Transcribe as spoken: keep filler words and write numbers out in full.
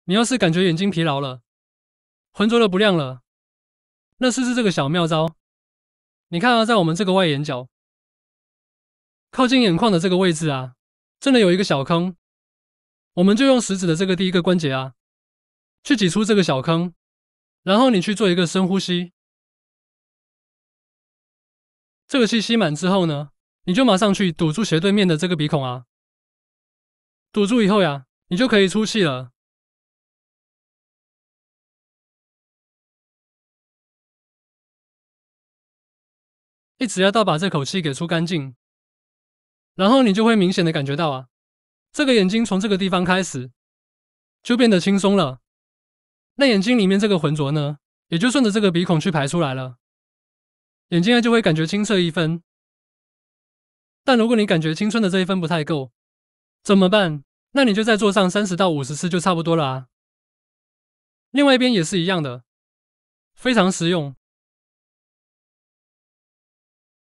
你要是感觉眼睛疲劳了，浑浊的不亮了，那试试这个小妙招。你看啊，在我们这个外眼角，靠近眼眶的这个位置啊，真的有一个小坑。我们就用食指的这个第一个关节啊，去挤出这个小坑，然后你去做一个深呼吸。这个气吸满之后呢，你就马上去堵住斜对面的这个鼻孔啊。堵住以后呀，你就可以出气了。一直要到把这口气给出干净，然后你就会明显的感觉到啊，这个眼睛从这个地方开始就变得轻松了。那眼睛里面这个浑浊呢，也就顺着这个鼻孔去排出来了，眼睛呢就会感觉清澈一分。但如果你感觉青春的这一分不太够，怎么办？那你就再做上三十到五十次就差不多了啊。另外一边也是一样的，非常实用。